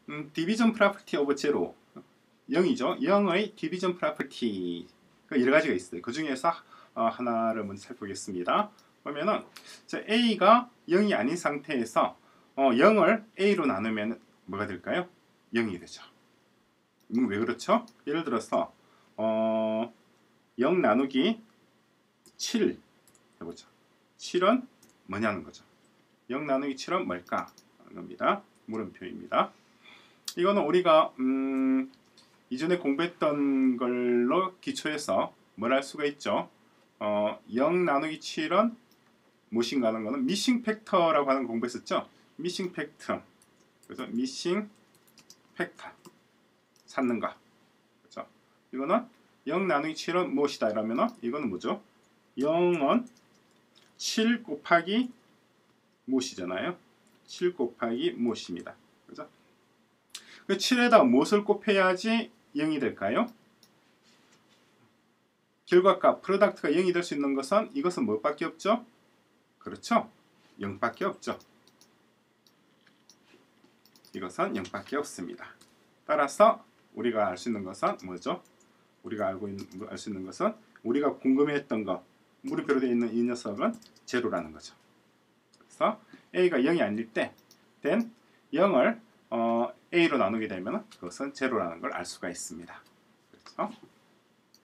디비전 프로퍼티 오브 제로 0이죠. 0의 디비전 프로퍼티가 여러 가지가 있어요. 그 중에서 하나를 먼저 살펴보겠습니다. 그러면은 A가 0이 아닌 상태에서 0을 A로 나누면 뭐가 될까요? 0이 되죠. 왜 그렇죠? 예를 들어서 0 나누기 7 해보죠. 7은 뭐냐는 거죠. 0 나누기 7은 뭘까? 하는 겁니다. 물음표입니다. 이거는 우리가 이전에 공부했던 걸로 기초해서 뭘 할 수가 있죠. 0 나누기 7은 무엇인가 하는 거는 미싱 팩터라고 하는 거 공부했었죠. 미싱 팩터. 그래서 미싱 팩터 찾는 거. 그렇죠? 이거는 0 나누기 7은 무엇이다 이러면은 이거는 뭐죠? 0은 7 곱하기 무엇이잖아요. 7 곱하기 무엇입니다. 그죠? 그 7에다 무엇을 곱해야지 0이 될까요? 결과값, 프로덕트가 0이 될 수 있는 것은 이것은 뭐밖에 없죠? 그렇죠? 0밖에 없죠. 이것은 0밖에 없습니다. 따라서 우리가 알 수 있는 것은 뭐죠? 우리가 알 수 있는 것은 우리가 궁금해했던 것, 물음표로 되어 있는 이 녀석은 제로라는 거죠. 그래서 A가 0이 아닐 때 된 0을 A로 나누게 되면 그것은 제로라는 걸 알 수가 있습니다. 그래서